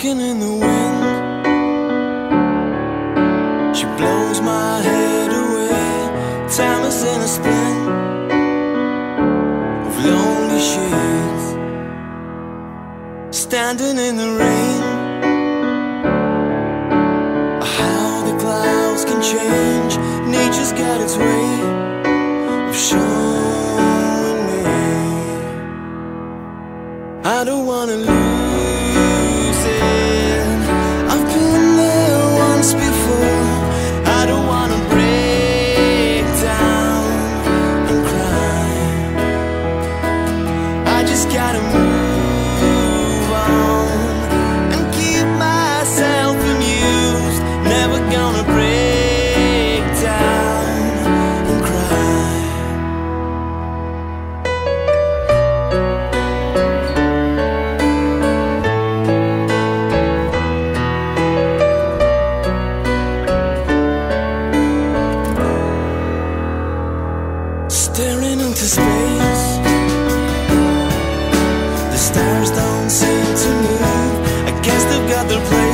Talking in the wind, she blows my head away. Time is in a spin of lonely shades. Standing in the rain, how the clouds can change. Nature's got its way of showing me. I don't wanna lose it. I've been there once before. I don't wanna break down and cry. I just gotta move on and keep myself amused. Never gonna break down and cry. Staring into space, the stars don't seem to move. I guess they've got their place